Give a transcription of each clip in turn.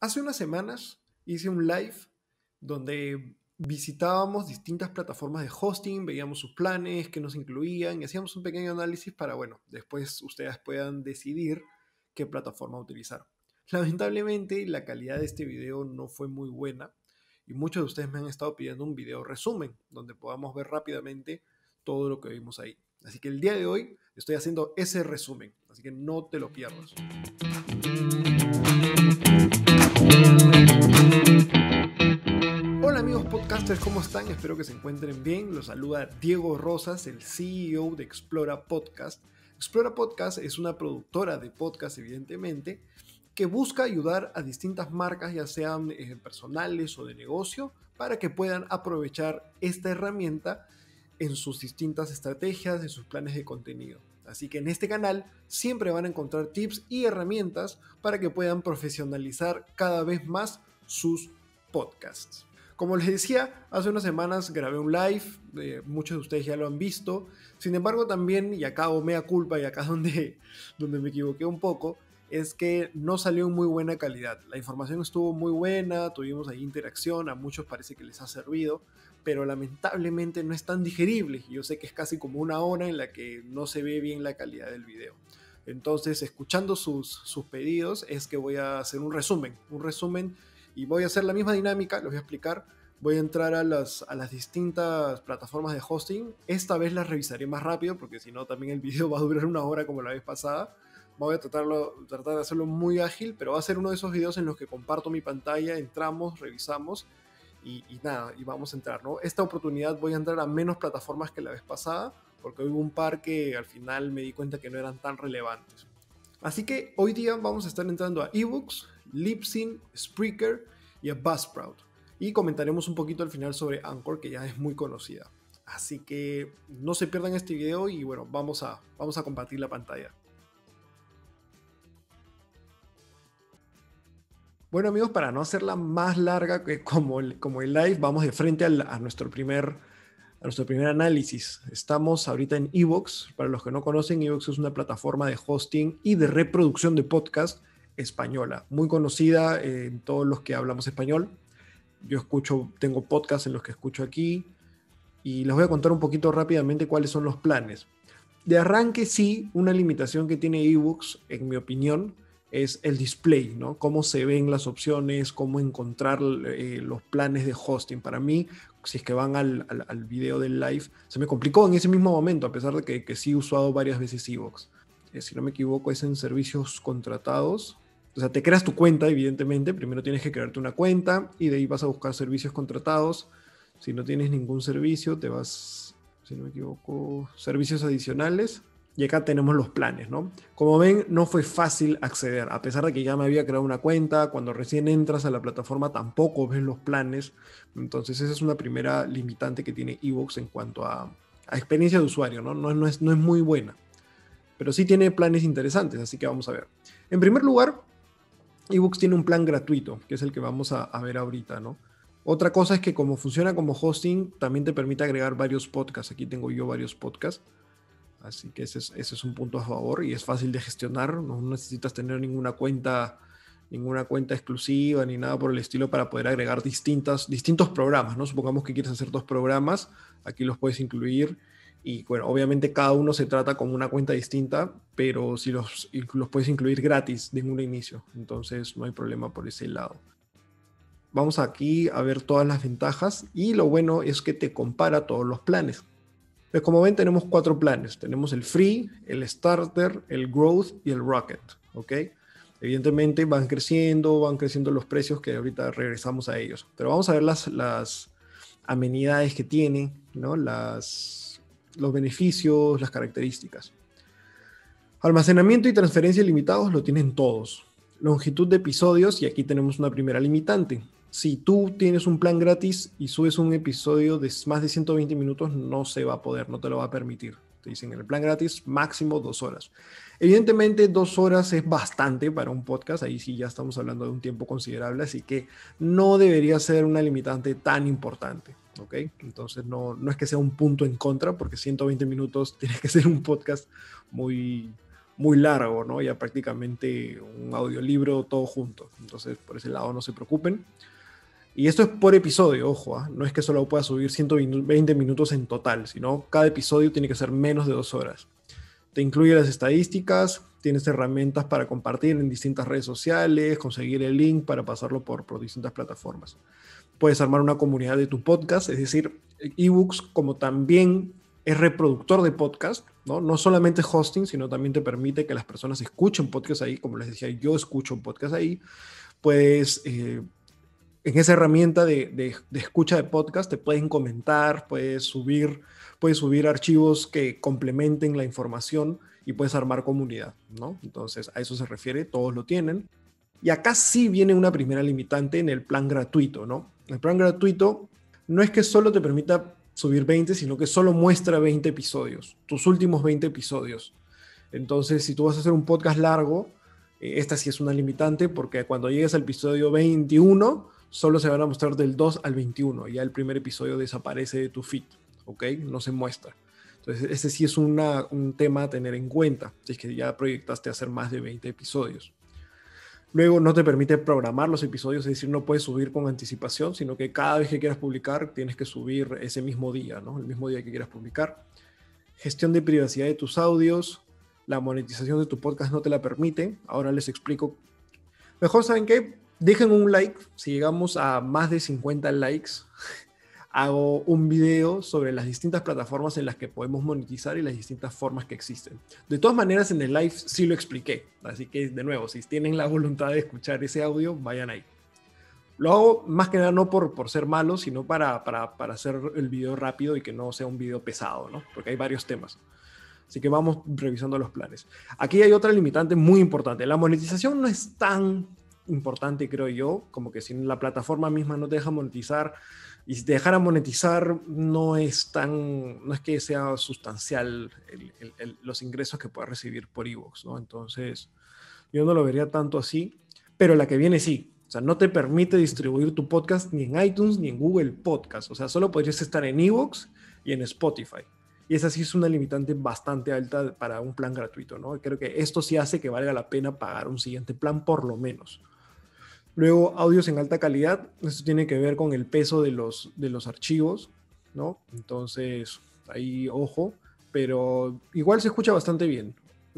Hace unas semanas hice un live donde visitábamos distintas plataformas de hosting, veíamos sus planes, qué nos incluían y hacíamos un pequeño análisis para, después ustedes puedan decidir qué plataforma utilizar. Lamentablemente, la calidad de este video no fue muy buena y muchos de ustedes me han estado pidiendo un video resumen donde podamos ver rápidamente todo lo que vimos ahí. Así que el día de hoy estoy haciendo ese resumen, así que no te lo pierdas. Hola amigos podcasters, ¿cómo están? Espero que se encuentren bien. Los saluda Diego Rosas, el CEO de Explora Podcast. Explora Podcast es una productora de podcast, evidentemente, que busca ayudar a distintas marcas, ya sean personales o de negocio, para que puedan aprovechar esta herramienta en sus distintas estrategias, en sus planes de contenido. Así que en este canal siempre van a encontrar tips y herramientas para que puedan profesionalizar cada vez más sus podcasts. Como les decía, hace unas semanas grabé un live, muchos de ustedes ya lo han visto. Sin embargo, también, y acá hago mea culpa, y acá donde me equivoqué un poco, es que no salió en muy buena calidad. La información estuvo muy buena, tuvimos ahí interacción, a muchos parece que les ha servido, pero lamentablemente no es tan digerible. Yo sé que es casi como una hora en la que no se ve bien la calidad del video. Entonces, escuchando sus pedidos, es que voy a hacer un resumen, y voy a hacer la misma dinámica, les voy a explicar. Voy a entrar a las distintas plataformas de hosting. Esta vez las revisaré más rápido, porque si no también el video va a durar una hora como la vez pasada. Voy a tratar de hacerlo muy ágil, pero va a ser uno de esos videos en los que comparto mi pantalla, entramos, revisamos y vamos a entrar, ¿no? Esta oportunidad voy a entrar a menos plataformas que la vez pasada, porque hubo un par que al final me di cuenta que no eran tan relevantes. Así que hoy día vamos a estar entrando a eBooks, Libsyn, Spreaker y a Buzzsprout. Y comentaremos un poquito al final sobre Anchor, que ya es muy conocida. Así que no se pierdan este video y bueno, vamos a compartir la pantalla. Bueno amigos, para no hacerla más larga que como el live, vamos de frente a nuestro primer análisis. Estamos ahorita en eBooks. Para los que no conocen, eBooks es una plataforma de hosting y de reproducción de podcast española, muy conocida en todos los que hablamos español. Yo tengo podcasts en los que escucho aquí y les voy a contar un poquito rápidamente cuáles son los planes. De arranque, sí, una limitación que tiene eBooks, en mi opinión, es el display, ¿no? Cómo se ven las opciones, cómo encontrar los planes de hosting. Para mí, si es que van al video del live, se me complicó en ese mismo momento, a pesar de que sí he usado varias veces eBooks. Si no me equivoco, es en servicios contratados. O sea, te creas tu cuenta, evidentemente. Primero tienes que crearte una cuenta y de ahí vas a buscar servicios contratados. Si no tienes ningún servicio, te vas, si no me equivoco, servicios adicionales. Y acá tenemos los planes, ¿no? Como ven, no fue fácil acceder, a pesar de que ya me había creado una cuenta. Cuando recién entras a la plataforma tampoco ves los planes. Entonces esa es una primera limitante que tiene eBooks en cuanto a experiencia de usuario, ¿no? No es muy buena, pero sí tiene planes interesantes, así que vamos a ver. En primer lugar, eBooks tiene un plan gratuito, que es el que vamos a ver ahorita, ¿no? Otra cosa es que como funciona como hosting, también te permite agregar varios podcasts. Aquí tengo yo varios podcasts. Así que ese es un punto a favor y es fácil de gestionar. No necesitas tener ninguna cuenta exclusiva ni nada por el estilo para poder agregar distintos programas, ¿no? Supongamos que quieres hacer 2 programas, aquí los puedes incluir y bueno, obviamente cada uno se trata con una cuenta distinta, pero si los puedes incluir gratis de un inicio, entonces no hay problema por ese lado. Vamos aquí a ver todas las ventajas y lo bueno es que te compara todos los planes. Pues como ven, tenemos 4 planes. Tenemos el Free, el Starter, el Growth y el Rocket, ¿ok? Evidentemente van creciendo los precios, que ahorita regresamos a ellos. Pero vamos a ver las amenidades que tiene, ¿no? Los beneficios, las características. Almacenamiento y transferencia ilimitados lo tienen todos. Longitud de episodios, y aquí tenemos una primera limitante. Si tú tienes un plan gratis y subes un episodio de más de 120 minutos, no se va a poder, no te lo va a permitir. Te dicen en el plan gratis máximo 2 horas. Evidentemente 2 horas es bastante para un podcast, ahí sí ya estamos hablando de un tiempo considerable, así que no debería ser una limitante tan importante, ¿ok? Entonces no es que sea un punto en contra, porque 120 minutos tiene que ser un podcast muy largo, ¿no? Ya prácticamente un audiolibro todo junto. Entonces, por ese lado no se preocupen. Y esto es por episodio, ojo, no es que solo puedas subir 120 minutos en total, sino cada episodio tiene que ser menos de 2 horas. Te incluye las estadísticas, tienes herramientas para compartir en distintas redes sociales, conseguir el link para pasarlo por distintas plataformas. Puedes armar una comunidad de tu podcast, es decir, eBooks como también es reproductor de podcast, ¿no? No solamente hosting, sino también te permite que las personas escuchen podcast ahí, como les decía, yo escucho un podcast ahí. Puedes, en esa herramienta de escucha de podcast, te pueden comentar, puedes subir archivos que complementen la información y puedes armar comunidad, ¿no? Entonces, a eso se refiere, todos lo tienen. Y acá sí viene una primera limitante en el plan gratuito, ¿no? El plan gratuito no es que solo te permita subir 20, sino que solo muestra 20 episodios, tus últimos 20 episodios. Entonces, si tú vas a hacer un podcast largo, esta sí es una limitante porque cuando llegues al episodio 21, solo se van a mostrar del 2 al 21. Ya el primer episodio desaparece de tu feed, ¿ok? No se muestra. Entonces, ese sí es un tema a tener en cuenta, si es que ya proyectaste hacer más de 20 episodios. Luego no te permite programar los episodios, es decir, no puedes subir con anticipación, sino que cada vez que quieras publicar tienes que subir ese mismo día, ¿no? El mismo día que quieras publicar. Gestión de privacidad de tus audios, la monetización de tu podcast no te la permite. Ahora les explico. Mejor, ¿saben qué? Dejen un like. Si llegamos a más de 50 likes, hago un video sobre las distintas plataformas en las que podemos monetizar y las distintas formas que existen. De todas maneras, en el live sí lo expliqué. Así que, de nuevo, si tienen la voluntad de escuchar ese audio, vayan ahí. Lo hago más que nada no por ser malo, sino para hacer el video rápido y que no sea un video pesado, ¿no? Porque hay varios temas. Así que vamos revisando los planes. Aquí hay otra limitante muy importante. La monetización no es tan importante, creo yo, como que si la plataforma misma no te deja monetizar, y si te dejara monetizar no es que sea sustancial los ingresos que puedas recibir por iVoox, ¿no? Entonces yo no lo vería tanto así, pero la que viene sí. O sea, no te permite distribuir tu podcast ni en iTunes ni en Google Podcast. O sea, solo podrías estar en iVoox y en Spotify. Y esa sí es una limitante bastante alta para un plan gratuito, ¿no? Creo que esto sí hace que valga la pena pagar un siguiente plan por lo menos. Luego, audios en alta calidad. Esto tiene que ver con el peso de los archivos, ¿no? Entonces, ahí ojo. Pero igual se escucha bastante bien.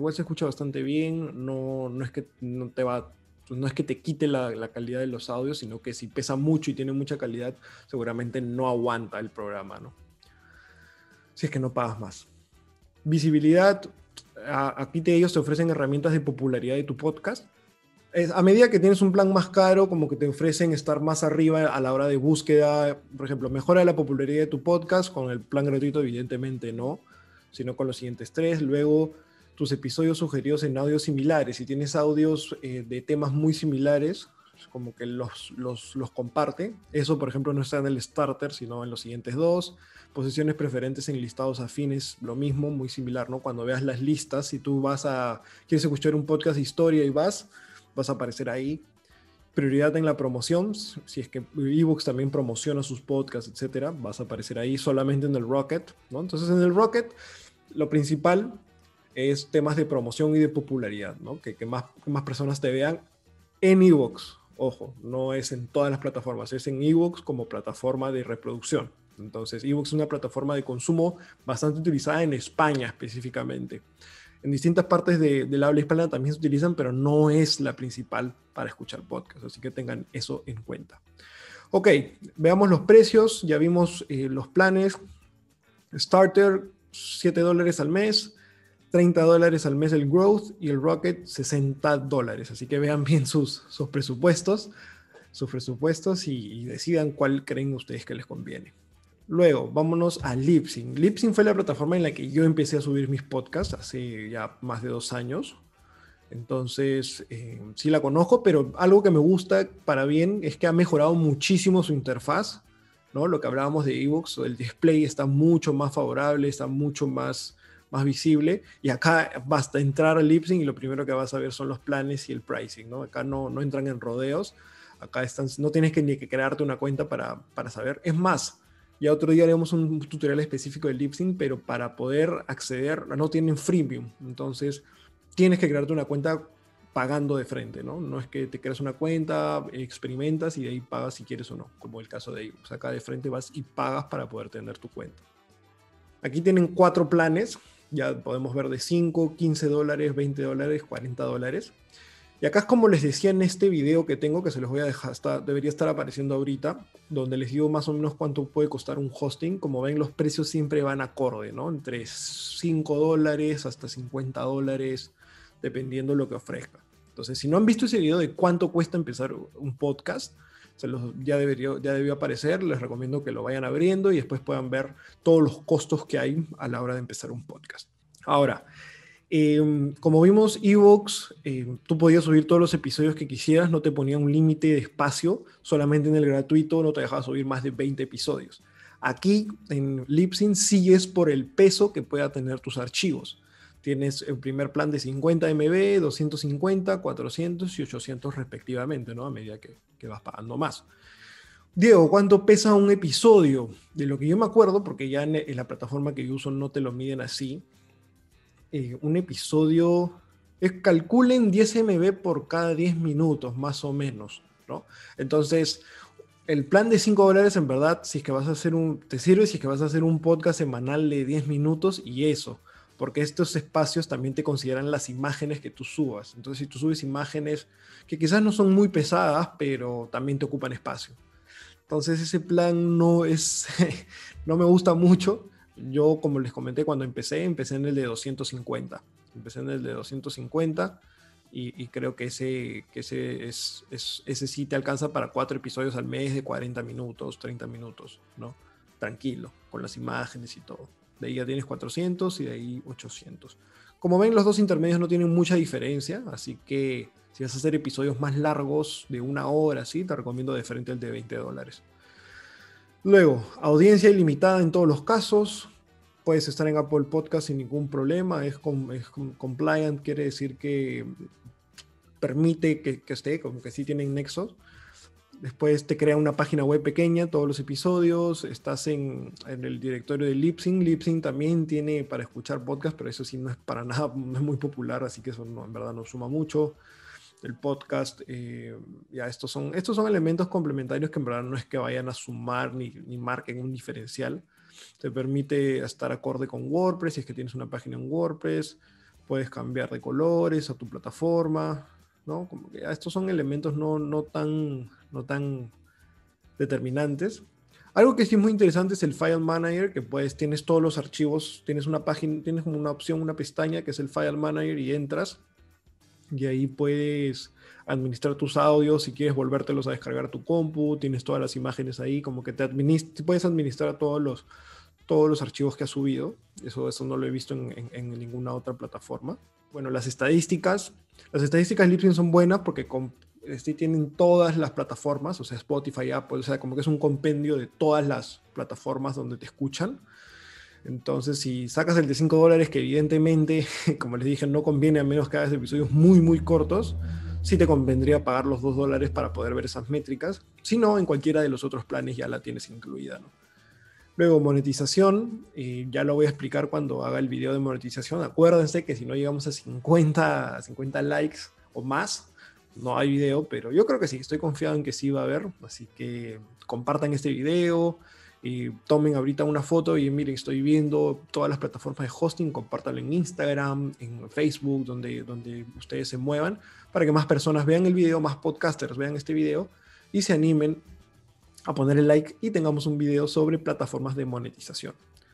No es que no te va... No es que te quite la calidad de los audios, sino que si pesa mucho y tiene mucha calidad, seguramente no aguanta el programa, ¿no? Si es que no pagas más. Visibilidad. Aquí ellos te ofrecen herramientas de popularidad de tu podcast. A medida que tienes un plan más caro, como que te ofrecen estar más arriba a la hora de búsqueda. Por ejemplo, mejora la popularidad de tu podcast. Con el plan gratuito, evidentemente no, sino con los siguientes 3. Luego, tus episodios sugeridos en audios similares. Si tienes audios de temas muy similares, como que los comparte. Eso, por ejemplo, no está en el starter, sino en los siguientes 2. Posiciones preferentes en listados afines, lo mismo, muy similar, ¿no? Cuando veas las listas, si tú quieres escuchar un podcast de historia y vas a aparecer ahí. Prioridad en la promoción, si es que eBooks también promociona sus podcasts, etcétera, vas a aparecer ahí solamente en el Rocket, ¿no? Entonces en el Rocket lo principal es temas de promoción y de popularidad, ¿no? Que más personas te vean en eBooks. Ojo, no es en todas las plataformas, es en eBooks como plataforma de reproducción. Entonces eBooks es una plataforma de consumo bastante utilizada en España específicamente. En distintas partes del habla hispana también se utilizan, pero no es la principal para escuchar podcasts, así que tengan eso en cuenta. Ok, veamos los precios, ya vimos los planes. Starter, $7 al mes, $30 al mes el Growth y el Rocket, $60. Así que vean bien sus presupuestos y decidan cuál creen ustedes que les conviene. Luego, vámonos a Libsyn. Libsyn fue la plataforma en la que yo empecé a subir mis podcasts hace ya más de 2 años. Entonces, sí la conozco, pero algo que me gusta para bien es que ha mejorado muchísimo su interfaz, ¿no? Lo que hablábamos de eBooks, el display está mucho más favorable, está mucho más visible. Y acá basta entrar a Libsyn y lo primero que vas a ver son los planes y el pricing, ¿no? Acá no entran en rodeos. Acá no tienes ni que crearte una cuenta para saber. Es más, ya otro día haremos un tutorial específico de Libsyn, pero para poder acceder, no tienen freemium. Entonces, tienes que crearte una cuenta pagando de frente, ¿no? No es que te creas una cuenta, experimentas y de ahí pagas si quieres o no, como el caso de iVoox. Acá de frente vas y pagas para poder tener tu cuenta. Aquí tienen 4 planes, ya podemos ver de 5, 15 dólares, 20 dólares, 40 dólares. Y acá es como les decía en este video que tengo, que se los voy a dejar, debería estar apareciendo ahorita, donde les digo más o menos cuánto puede costar un hosting. Como ven, los precios siempre van acorde, ¿no? Entre 5 dólares hasta 50 dólares, dependiendo de lo que ofrezca. Entonces, si no han visto ese video de cuánto cuesta empezar un podcast, ya debió aparecer. Les recomiendo que lo vayan abriendo y después puedan ver todos los costos que hay a la hora de empezar un podcast. Ahora, como vimos, iVoox, tú podías subir todos los episodios que quisieras, no te ponía un límite de espacio, solamente en el gratuito no te dejaba subir más de 20 episodios. Aquí en Libsyn sí es por el peso que pueda tener tus archivos. Tienes el primer plan de 50 MB, 250, 400 y 800 respectivamente, ¿no? A medida que vas pagando más. Diego, ¿cuánto pesa un episodio? De lo que yo me acuerdo, porque ya en la plataforma que yo uso no te lo miden así, un episodio, calculen 10 MB por cada 10 minutos, más o menos, ¿no? Entonces, el plan de 5 dólares, en verdad, si es que vas a hacer te sirve si es que vas a hacer un podcast semanal de 10 minutos y eso, porque estos espacios también te consideran las imágenes que tú subas. Entonces, si tú subes imágenes que quizás no son muy pesadas, pero también te ocupan espacio. Entonces, ese plan no es, no me gusta mucho. Yo, como les comenté, cuando empecé en el de 250. Empecé en el de 250 y creo que ese sí te alcanza para 4 episodios al mes de 40 minutos, 30 minutos, ¿no? Tranquilo, con las imágenes y todo. De ahí ya tienes 400 y de ahí 800. Como ven, los dos intermedios no tienen mucha diferencia, así que si vas a hacer episodios más largos de 1 hora, ¿sí? Te recomiendo de frente el de 20 dólares. Luego, audiencia ilimitada en todos los casos. Puedes estar en Apple Podcast sin ningún problema. Es compliant, quiere decir que permite que esté, como que sí tienen nexos. Después te crea una página web pequeña, todos los episodios. Estás en el directorio de Libsyn. Libsyn también tiene para escuchar podcast, pero eso sí no es para nada, no es muy popular, así que eso no, en verdad no suma mucho. El podcast, ya estos son elementos complementarios que en verdad no es que vayan a sumar ni marquen un diferencial. Te permite estar acorde con WordPress, si es que tienes una página en WordPress, puedes cambiar de colores a tu plataforma, ¿no? Como que ya estos son elementos no tan determinantes. Algo que sí es muy interesante es el File Manager, que tienes todos los archivos, tienes una página, tienes como una opción, una pestaña que es el File Manager y entras. Y ahí puedes administrar tus audios, si quieres volvértelos a descargar a tu compu, tienes todas las imágenes ahí, como que puedes administrar todos los archivos que has subido. Eso no lo he visto en ninguna otra plataforma. Bueno, las estadísticas Libsyn son buenas porque sí tienen todas las plataformas, o sea, Spotify, Apple, o sea, como que es un compendio de todas las plataformas donde te escuchan. Entonces, si sacas el de 5 dólares, que evidentemente, como les dije, no conviene a menos que hagas episodios muy, muy cortos, sí te convendría pagar los 2 dólares para poder ver esas métricas. Si no, en cualquiera de los otros planes ya la tienes incluida, ¿no? Luego, monetización, ya lo voy a explicar cuando haga el video de monetización. Acuérdense que si no llegamos a 50 likes o más, no hay video, pero yo creo que sí, estoy confiado en que sí va a haber. Así que compartan este video. Tomen ahorita una foto y miren, estoy viendo todas las plataformas de hosting, compártanlo en Instagram, en Facebook, donde ustedes se muevan, para que más personas vean el video, más podcasters vean este video y se animen a poner el like y tengamos un video sobre plataformas de monetización.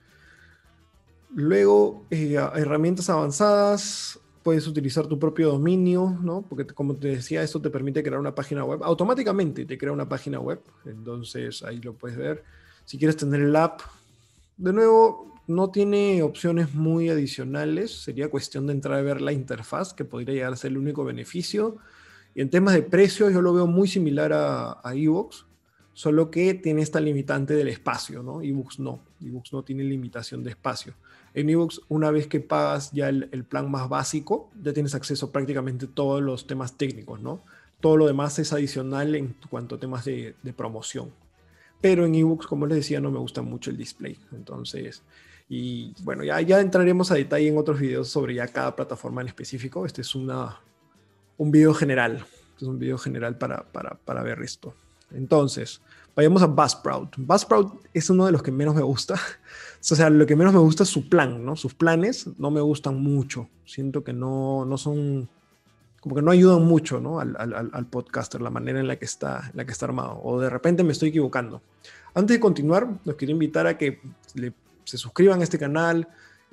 Luego, herramientas avanzadas. Puedes utilizar tu propio dominio, ¿no? Porque como te decía, esto te permite crear una página web. Automáticamente te crea una página web, entonces ahí lo puedes ver. Si quieres tener el app, de nuevo, no tiene opciones muy adicionales. Sería cuestión de entrar a ver la interfaz, que podría llegar a ser el único beneficio. Y en temas de precios, yo lo veo muy similar a iVoox, solo que tiene esta limitante del espacio, ¿no? iVoox no tiene limitación de espacio. En iVoox, una vez que pagas ya el plan más básico, ya tienes acceso a prácticamente todos los temas técnicos, ¿no? Todo lo demás es adicional en cuanto a temas de promoción. Pero en iVoox, como les decía, no me gusta mucho el display. Entonces, y bueno, ya entraremos a detalle en otros videos sobre ya cada plataforma en específico. Esta es una un video general. Es un video general para ver esto. Entonces, vayamos a Buzzsprout. Buzzsprout es uno de los que menos me gusta. O sea, lo que menos me gusta es su plan, ¿no? Sus planes no me gustan mucho. Siento que no son, como que no ayudan mucho, ¿no? Al podcaster, la manera en la que está armado. O de repente me estoy equivocando. Antes de continuar, los quiero invitar a que se suscriban a este canal,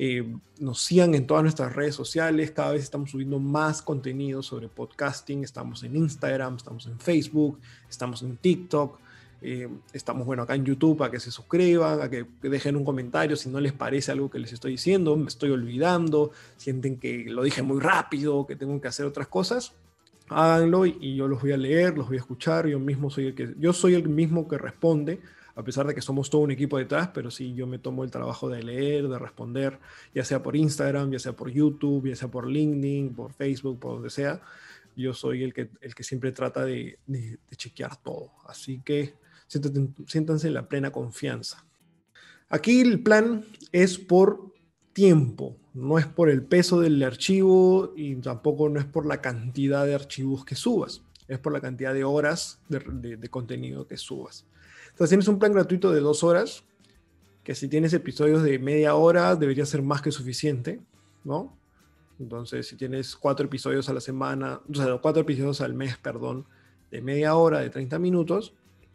nos sigan en todas nuestras redes sociales. Cada vez estamos subiendo más contenido sobre podcasting. Estamos en Instagram, estamos en Facebook, estamos en TikTok. Estamos, bueno, acá en YouTube, a que se suscriban, a que dejen un comentario si no les parece algo que les estoy diciendo, me estoy olvidando, sienten que lo dije muy rápido, que tengo que hacer otras cosas, háganlo y yo los voy a leer, los voy a escuchar. Yo soy el mismo que responde, a pesar de que somos todo un equipo detrás, pero sí, yo me tomo el trabajo de leer, de responder, ya sea por Instagram, ya sea por YouTube, ya sea por LinkedIn, por Facebook, por donde sea. Yo soy el que siempre trata de chequear todo. Así que siéntanse en la plena confianza. Aquí el plan es por tiempo, no es por el peso del archivo y tampoco no es por la cantidad de archivos que subas, es por la cantidad de horas de contenido que subas. Entonces tienes un plan gratuito de 2 horas, que si tienes episodios de media hora debería ser más que suficiente, ¿no? Entonces si tienes 4 episodios a la semana, o sea, 4 episodios al mes, perdón, de media hora, de 30 minutos,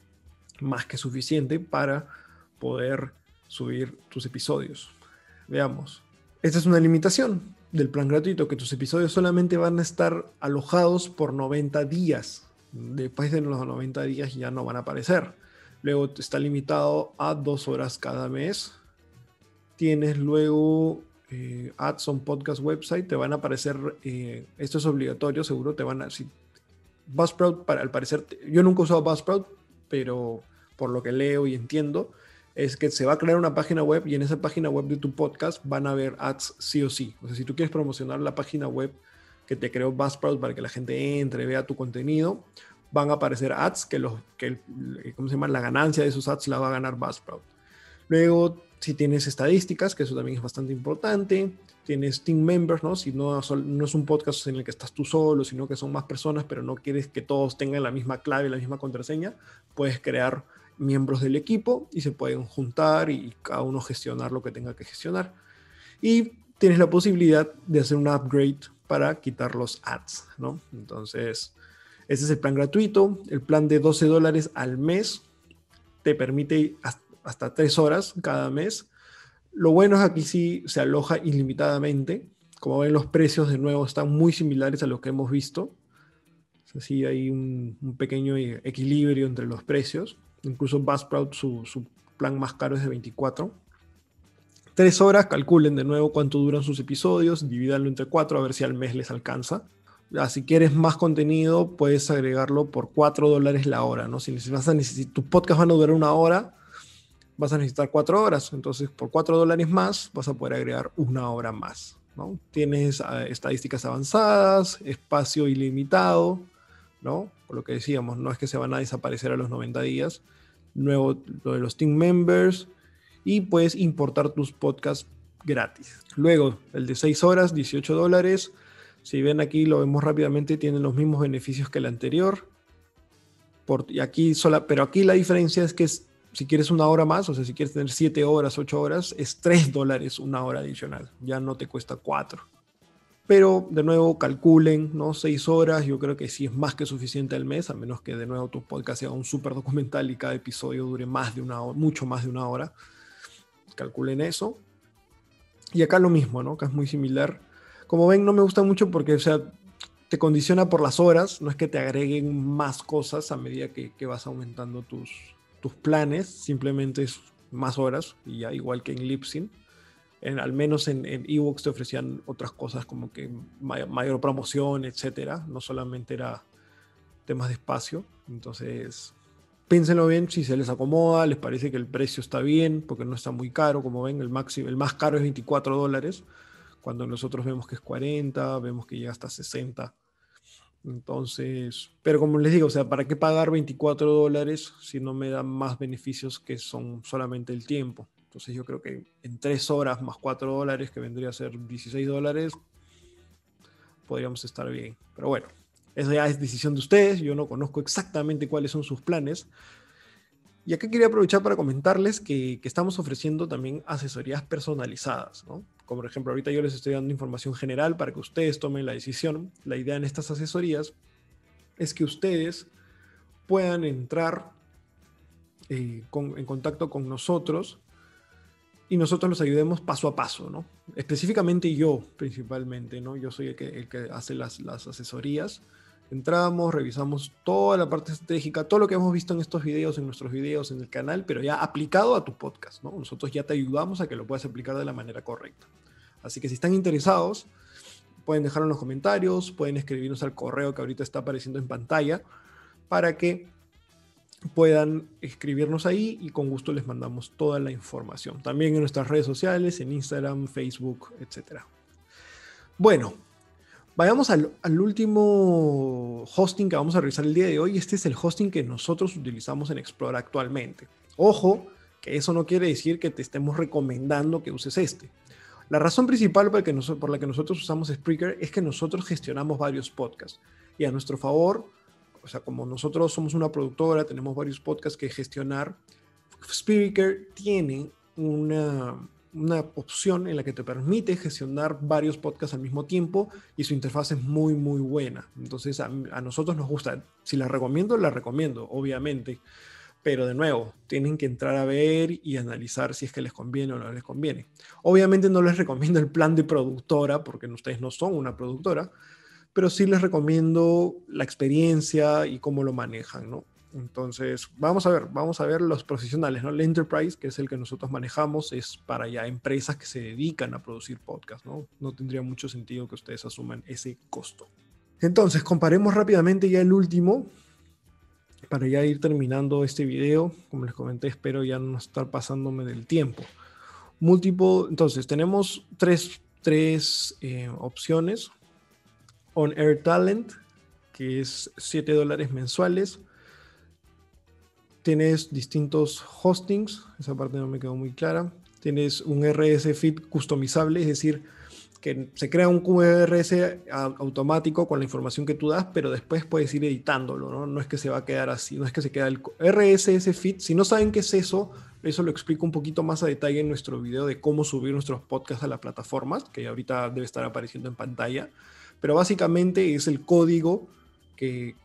más que suficiente para poder subir tus episodios. Veamos. Esta es una limitación del plan gratuito, que tus episodios solamente van a estar alojados por 90 días. Después de los 90 días ya no van a aparecer. Luego está limitado a 2 horas cada mes. Tienes luego ads on podcast website. Te van a aparecer, esto es obligatorio, seguro te van a... Si Buzzsprout, al parecer, yo nunca he usado Buzzsprout, pero por lo que leo y entiendo, es que se va a crear una página web y en esa página web de tu podcast van a haber ads sí o sí. O sea, si tú quieres promocionar la página web que te creó Buzzsprout para que la gente entre, vea tu contenido, van a aparecer ads ¿cómo se llama? La ganancia de esos ads la va a ganar Buzzsprout. Luego, si tienes estadísticas, que eso también es bastante importante, tienes team members, ¿no? Si no es un podcast en el que estás tú solo, sino que son más personas, pero no quieres que todos tengan la misma clave, la misma contraseña, puedes crear miembros del equipo y se pueden juntar y cada uno gestionar lo que tenga que gestionar. Y tienes la posibilidad de hacer un upgrade para quitar los ads, ¿no? Entonces, ese es el plan gratuito. El plan de $12 al mes te permite hasta 3 horas cada mes. Lo bueno es que aquí sí se aloja ilimitadamente. Como ven, los precios de nuevo están muy similares a lo que hemos visto. O sea, sí hay un pequeño equilibrio entre los precios. Incluso Buzzsprout, su plan más caro es de 24. 3 horas, calculen de nuevo cuánto duran sus episodios, divídanlo entre 4 a ver si al mes les alcanza. Si quieres más contenido, puedes agregarlo por $4 la hora, ¿no? Si tu podcast van a durar 1 hora, vas a necesitar 4 horas. Entonces, por $4 más, vas a poder agregar 1 hora más, ¿no? Tienes estadísticas avanzadas, espacio ilimitado, ¿no? Por lo que decíamos, no es que se van a desaparecer a los 90 días. Nuevo, lo de los team members, y puedes importar tus podcasts gratis. Luego, el de 6 horas, $18. Si ven aquí, lo vemos rápidamente, tienen los mismos beneficios que el anterior. Pero aquí la diferencia es que si quieres 1 hora más, o sea, si quieres tener 7 horas, 8 horas, es $3 1 hora adicional. Ya no te cuesta 4. Pero de nuevo calculen, ¿no? 6 horas, yo creo que sí es más que suficiente al mes, a menos que de nuevo tu podcast sea un súper documental y cada episodio dure más de 1 hora, mucho más de 1 hora. Calculen eso. Y acá lo mismo, ¿no? Que es muy similar. Como ven, no me gusta mucho porque, o sea, te condiciona por las horas, no es que te agreguen más cosas a medida que vas aumentando tus planes, simplemente es más horas, y ya igual que en Libsyn. Al menos en eBooks te ofrecían otras cosas como que mayor promoción, etcétera. No solamente era temas de espacio. Entonces, piénsenlo bien si se les acomoda, les parece que el precio está bien, porque no está muy caro. Como ven, el más caro es $24, cuando nosotros vemos que es 40, vemos que llega hasta 60. Entonces, pero como les digo, o sea, ¿para qué pagar $24 si no me dan más beneficios que son solamente el tiempo? Entonces yo creo que en 3 horas más $4, que vendría a ser $16, podríamos estar bien. Pero bueno, Eso ya es decisión de ustedes, yo no conozco exactamente cuáles son sus planes. Y acá quería aprovechar para comentarles que estamos ofreciendo también asesorías personalizadas, ¿no? Como por ejemplo, ahorita yo les estoy dando información general para que ustedes tomen la decisión. La idea en estas asesorías es que ustedes puedan entrar en contacto con nosotros y nosotros los ayudemos paso a paso, ¿no? Específicamente yo, principalmente, ¿no? Yo soy el que hace las asesorías. Entramos, revisamos toda la parte estratégica, todo lo que hemos visto en estos videos, en nuestros videos, en el canal, pero ya aplicado a tu podcast, ¿no? Nosotros ya te ayudamos a que lo puedas aplicar de la manera correcta. Así que si están interesados, pueden dejarlo en los comentarios, pueden escribirnos al correo que ahorita está apareciendo en pantalla para que puedan escribirnos ahí y con gusto les mandamos toda la información. También en nuestras redes sociales, en Instagram, Facebook, etc. Bueno, vayamos al último hosting que vamos a revisar el día de hoy. Este es el hosting que nosotros utilizamos en Explora actualmente. Ojo, que eso no quiere decir que te estemos recomendando que uses este. La razón principal por la que nosotros usamos Spreaker es que nosotros gestionamos varios podcasts y a nuestro favor, o sea, como nosotros somos una productora, tenemos varios podcasts que gestionar, Spreaker tiene una opción en la que te permite gestionar varios podcasts al mismo tiempo y su interfaz es muy, muy buena. Entonces, a nosotros nos gusta. Si la recomiendo, obviamente. Pero de nuevo, tienen que entrar a ver y analizar si es que les conviene o no les conviene. Obviamente no les recomiendo el plan de productora, porque ustedes no son una productora, pero sí les recomiendo la experiencia y cómo lo manejan, ¿no? Entonces, vamos a ver los profesionales, ¿no? El Enterprise, que es el que nosotros manejamos, es para ya empresas que se dedican a producir podcasts, ¿no? No tendría mucho sentido que ustedes asuman ese costo. Entonces, comparemos rápidamente ya el último, para ya ir terminando este video. Como les comenté, espero ya no estar pasándome del tiempo. Entonces, tenemos tres opciones. On Air Talent, que es $7 mensuales. Tienes distintos hostings, esa parte no me quedó muy clara. Tienes un RSS feed customizable, es decir, que se crea un QRS automático con la información que tú das, pero después puedes ir editándolo, ¿no? No es que se va a quedar así, no es que se queda el RSS feed. Si no saben qué es eso lo explico un poquito más a detalle en nuestro video de cómo subir nuestros podcasts a las plataformas, que ahorita debe estar apareciendo en pantalla. Pero básicamente es el código que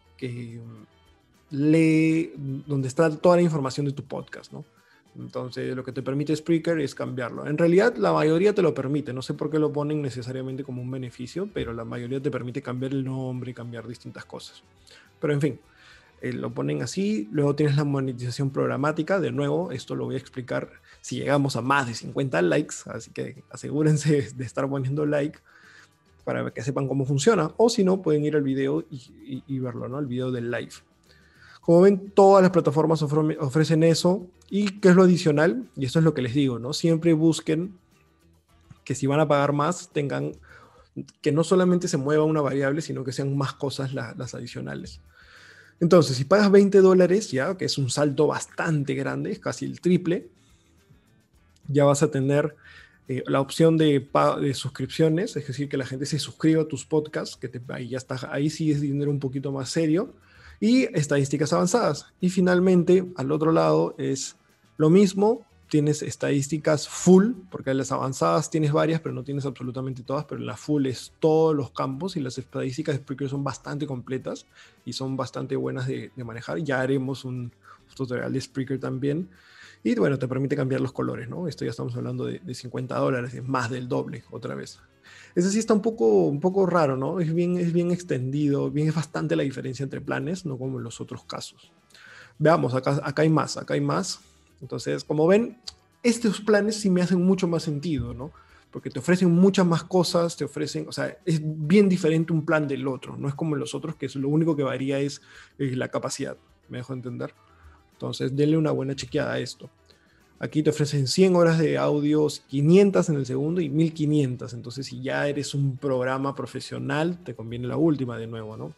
lee, donde está toda la información de tu podcast, ¿no? Entonces, lo que te permite Spreaker es cambiarlo. En realidad, la mayoría te lo permite. No sé por qué lo ponen necesariamente como un beneficio, pero la mayoría te permite cambiar el nombre y cambiar distintas cosas. Pero en fin, lo ponen así. Luego tienes la monetización programática. De nuevo, esto lo voy a explicar si llegamos a más de 50 likes. Así que asegúrense de estar poniendo like para que sepan cómo funciona. O si no, pueden ir al video y verlo, ¿no? El video del live. Como ven, todas las plataformas ofrecen eso. ¿Y qué es lo adicional? Y esto es lo que les digo, ¿no? Siempre busquen que si van a pagar más, tengan que no solamente se mueva una variable, sino que sean más cosas las adicionales. Entonces, si pagas $20, ya, que es un salto bastante grande, es casi el triple, ya vas a tener la opción de suscripciones, es decir, que la gente se suscriba a tus podcasts, ahí sí es dinero un poquito más serio, y estadísticas avanzadas. Y finalmente, al otro lado es lo mismo, tienes estadísticas full, porque en las avanzadas tienes varias, pero no tienes absolutamente todas, pero en la full es todos los campos y las estadísticas de Spreaker son bastante completas y son bastante buenas de manejar. Ya haremos un tutorial de Spreaker también. Y bueno, te permite cambiar los colores, ¿no? Esto ya estamos hablando de $50, es más del doble otra vez. Ese sí está un poco raro, ¿no? Es bien extendido, es bastante la diferencia entre planes, no como en los otros casos. Veamos, acá hay más. Entonces, como ven, estos planes sí me hacen mucho más sentido, ¿no? Porque te ofrecen muchas más cosas, o sea, es bien diferente un plan del otro, no es como en los otros que lo único que varía es la capacidad, ¿me dejo entender? Entonces, denle una buena chequeada a esto. Aquí te ofrecen 100 horas de audios, 500 en el segundo y 1500. Entonces, si ya eres un programa profesional, te conviene la última de nuevo, ¿no?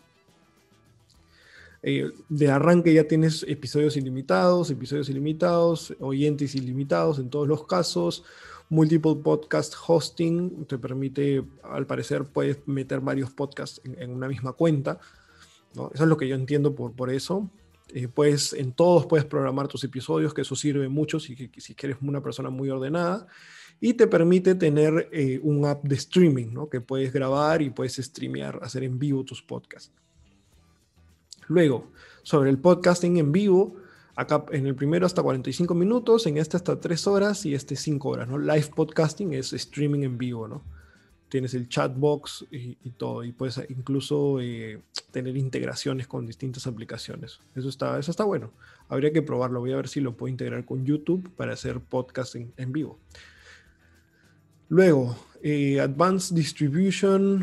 De arranque ya tienes episodios ilimitados, oyentes ilimitados en todos los casos. Multiple podcast hosting te permite, al parecer, puedes meter varios podcasts en una misma cuenta. ¿no? Eso es lo que yo entiendo por eso. Pues en todos puedes programar tus episodios, que eso sirve mucho si eres una persona muy ordenada, y te permite tener un app de streaming, ¿no? Que puedes grabar y puedes streamear, hacer en vivo tus podcasts. Luego, sobre el podcasting en vivo, acá en el primero hasta 45 minutos, en este hasta 3 horas y este 5 horas, ¿no? Live podcasting es streaming en vivo, ¿no? Tienes el chatbox y todo, y puedes incluso tener integraciones con distintas aplicaciones. Eso está bueno. Habría que probarlo. Voy a ver si lo puedo integrar con YouTube para hacer podcast en vivo. Luego, Advanced Distribution.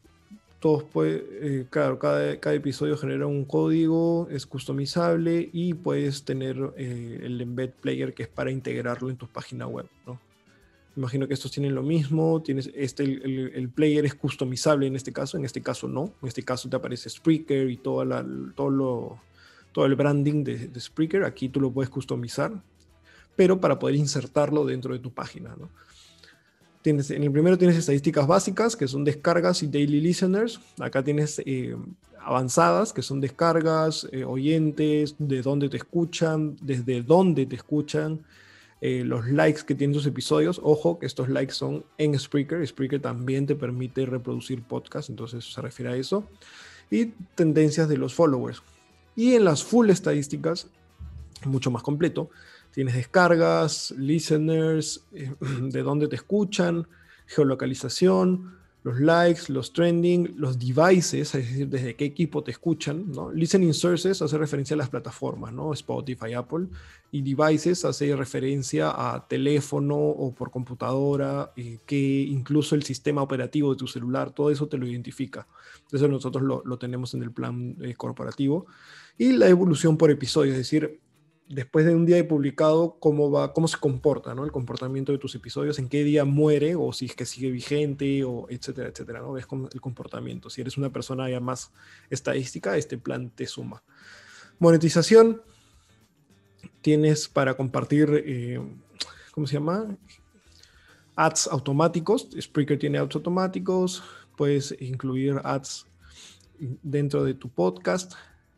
Claro, cada episodio genera un código, es customizable y puedes tener el embed player, que es para integrarlo en tu página web, ¿no? Imagino que estos tienen lo mismo. Tienes el player es customizable en este caso no. En este caso te aparece Spreaker y todo el branding de Spreaker. Aquí tú lo puedes customizar, pero para poder insertarlo dentro de tu página, ¿no? En el primero tienes estadísticas básicas, que son descargas y daily listeners. Acá tienes avanzadas, que son descargas, oyentes, de dónde te escuchan, desde dónde te escuchan, los likes que tienen tus episodios. Ojo que estos likes son en Spreaker. Spreaker también te permite reproducir podcast, entonces se refiere a eso. Y tendencias de los followers. Y en las full estadísticas, mucho más completo, tienes descargas, listeners, de dónde te escuchan, geolocalización, los likes, los trending, los devices, es decir, desde qué equipo te escuchan, ¿no? Listening sources hace referencia a las plataformas, ¿no? Spotify, Apple, y devices hace referencia a teléfono o por computadora, que incluso el sistema operativo de tu celular, todo eso te lo identifica. Eso nosotros lo tenemos en el plan corporativo. Y la evolución por episodio, es decir, después de un día de publicado, cómo se comporta, ¿no? El comportamiento de tus episodios, en qué día muere, o si es que sigue vigente, o etcétera, etcétera, ¿no? Ves el comportamiento. Si eres una persona ya más estadística, este plan te suma. Monetización, tienes para compartir, ¿cómo se llama? Ads automáticos. Spreaker tiene ads automáticos. Puedes incluir ads dentro de tu podcast.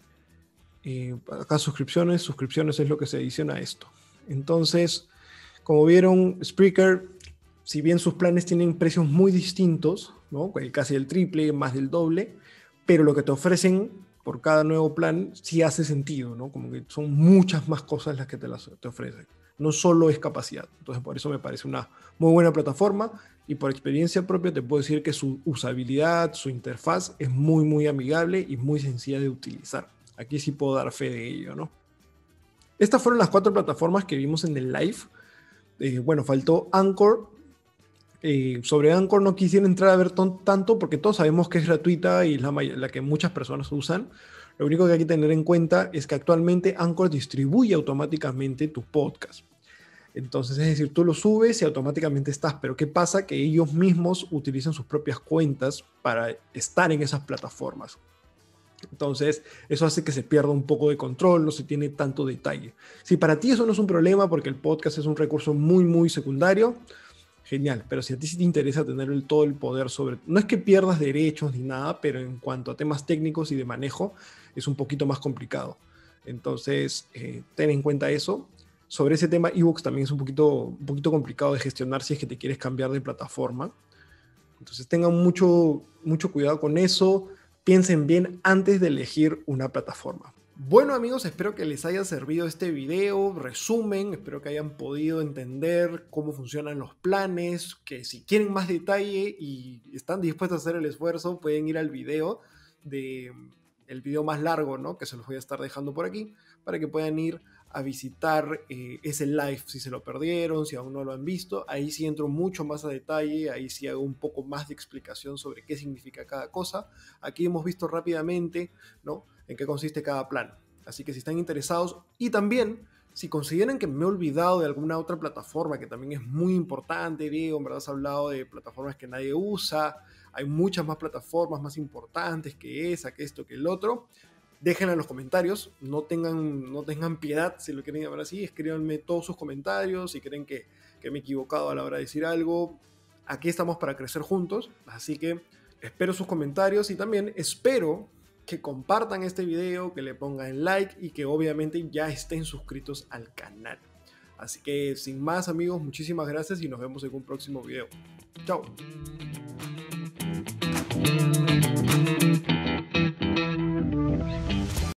Acá suscripciones es lo que se adiciona a esto. Entonces, como vieron, Spreaker, si bien sus planes tienen precios muy distintos, ¿no? Casi el triple, más del doble, pero lo que te ofrecen por cada nuevo plan sí hace sentido, ¿no? Como que son muchas más cosas las que te ofrecen. No solo es capacidad. Entonces, por eso me parece una muy buena plataforma, y por experiencia propia te puedo decir que su usabilidad, su interfaz es muy, muy amigable y muy sencilla de utilizar. Aquí sí puedo dar fe de ello, ¿no? Estas fueron las 4 plataformas que vimos en el live. Bueno, faltó Anchor. Sobre Anchor no quisiera entrar a ver tanto, porque todos sabemos que es gratuita y es la que muchas personas usan. Lo único que hay que tener en cuenta es que actualmente Anchor distribuye automáticamente tu podcast. Entonces, es decir, tú lo subes y automáticamente estás. Pero ¿qué pasa? Que ellos mismos utilizan sus propias cuentas para estar en esas plataformas. Entonces, eso hace que se pierda un poco de control, no se tiene tanto detalle. Si para ti eso no es un problema, porque el podcast es un recurso muy, muy secundario, genial. Pero si a ti sí te interesa tener todo el poder sobre... No es que pierdas derechos ni nada, pero en cuanto a temas técnicos y de manejo, es un poquito más complicado. Entonces, ten en cuenta eso. Sobre ese tema, iVoox también es un poquito complicado de gestionar si es que te quieres cambiar de plataforma. Entonces, tengan mucho cuidado con eso. Piensen bien antes de elegir una plataforma. Bueno, amigos, espero que les haya servido este video, resumen, espero que hayan podido entender cómo funcionan los planes, que si quieren más detalle y están dispuestos a hacer el esfuerzo, pueden ir al video el video más largo, ¿no? Que se los voy a estar dejando por aquí, para que puedan ir a visitar ese live si se lo perdieron, si aún no lo han visto. Ahí sí entro mucho más a detalle, ahí sí hago un poco más de explicación sobre qué significa cada cosa. Aquí hemos visto rápidamente, ¿no?, en qué consiste cada plan. Así que si están interesados, y también si consideran que me he olvidado de alguna otra plataforma que también es muy importante, Diego, en verdad has hablado de plataformas que nadie usa, hay muchas más plataformas más importantes que esa, que esto, que el otro. Déjenla en los comentarios, no tengan piedad, si lo quieren llamar así, escríbanme todos sus comentarios, si creen que me he equivocado a la hora de decir algo. Aquí estamos para crecer juntos, así que espero sus comentarios y también espero que compartan este video, que le pongan like y que obviamente ya estén suscritos al canal. Así que sin más amigos, muchísimas gracias y nos vemos en un próximo video. Chao.